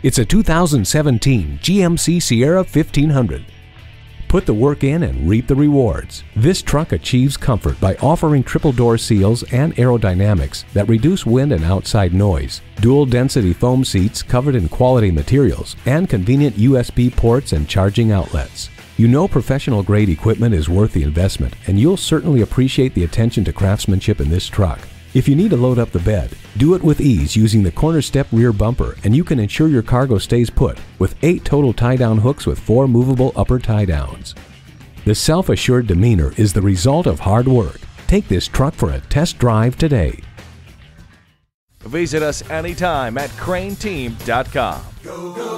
It's a 2017 GMC Sierra 1500. Put the work in and reap the rewards. This truck achieves comfort by offering triple door seals and aerodynamics that reduce wind and outside noise, dual density foam seats covered in quality materials, and convenient USB ports and charging outlets. You know professional grade equipment is worth the investment, and you'll certainly appreciate the attention to craftsmanship in this truck. If you need to load up the bed, do it with ease using the corner step rear bumper, and you can ensure your cargo stays put with 8 total tie-down hooks with 4 movable upper tie-downs. The self-assured demeanor is the result of hard work. Take this truck for a test drive today. Visit us anytime at crainteam.com.